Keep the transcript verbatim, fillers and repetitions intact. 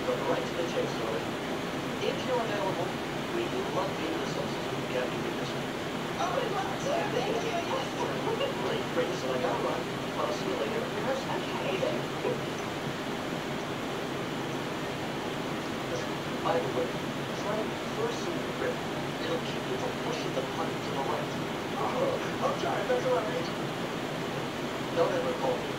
But right to the chase, Hilary. If you're available, we would love for you to substitute Captain Regis. Oh, we'd love to. Thank you. Yes. Great, great. So I gotta run. I'll see you later at rehearsal. Okay. By the way, try reversing the grip. It'll keep you from pushing the punt to the right. Oh, I'll try. Thanks a lot, Regis. Don't ever call me